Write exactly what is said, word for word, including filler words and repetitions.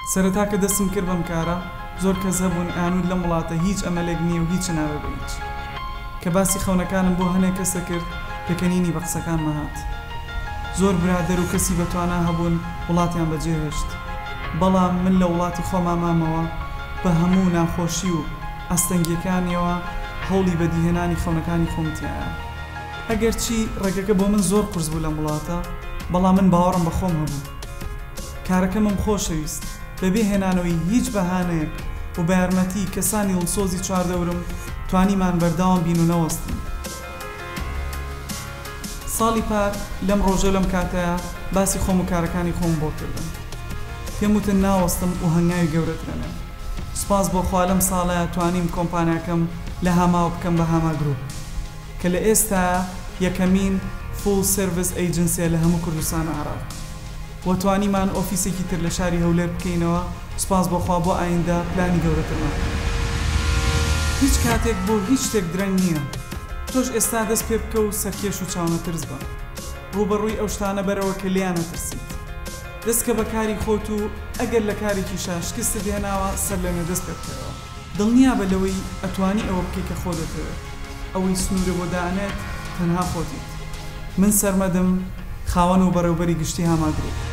سەرەتا کە دەستم کرد بەم کارە زۆر کەس هەبوون ئانوود لەم وڵاتە هیچ ئەمەلێک نییە و هیچ ناوە بە هیچ. کە باسی خەونەکانم بۆ هەنێک کەسە کرد پێکەنینی بە قسەکان مەهات. زۆر برادەر و کەسی بەتوانە هەبوون وڵاتیان بەجێهێشت، بەڵام من لە وڵاتی خۆما مامەوە بە هەموو ناخۆشی و ئەستەنگیەکانیەوە هەوڵی بەدیهێنانی خەونەکانی خۆمتیایە. ئەگەر چی ڕێگەکە بۆ من زۆر قورس بوو لەم وڵاتە، بەڵام من باوەڕم بە خۆم هەبوو. کارەکەمم خۆشەویست بەبێ هێنانەوەی هیچ بەهانەیەک و بە یارمەتی کەسانی دڵسۆزی چواردەورم توانیمان بەردەوام بین و نەوەستین. ساڵی پار لەم ڕۆژە لەم کاتەیە باسی خۆم و کارەکانی خۆم بۆ کردم. پێم وتن ناوەستم و هەنگاوی گەورەترێنێ. سوپاس بۆ خوا لەم ساڵەیە توانیم کۆمپانیاکەم لە هەماوە بکەم بە هەما گروپ کە لە ئێستا یەکەمین فول سێرڤیس ئەیجنسیە لە هەموو کوردستان و عێراق. و توانیمان ئۆفیسێکی تر لە شاری هەولێر بکەینەوە. سوپاس بۆ خوا بۆ ئایندە پلانی گەورەترمان. هیچ کاتێک بۆ هیچ شتێک درەنگ نییە. تۆش ئێستا دەست پێ بکە و سەرکێش و چاونەترس بە ڕوبەڕووی ئەو شتانە بەرەوە کە لیان نەترسیت. دەستکە بە کاری خۆت و ئەگەر لە کارێکی شاشکستت هێناوە سەر لەنێ دەست پێ بکەوە. دڵنیا بە لەوەی ئەتوانی ئەوە بکەی کە خۆ دەتەوێت. ئەوەی سنوورە بۆ دانێت تەنها خۆتیت. من سەرمەدەم، خاوەن و بەڕێوەبەری گشتی هەما گروپ.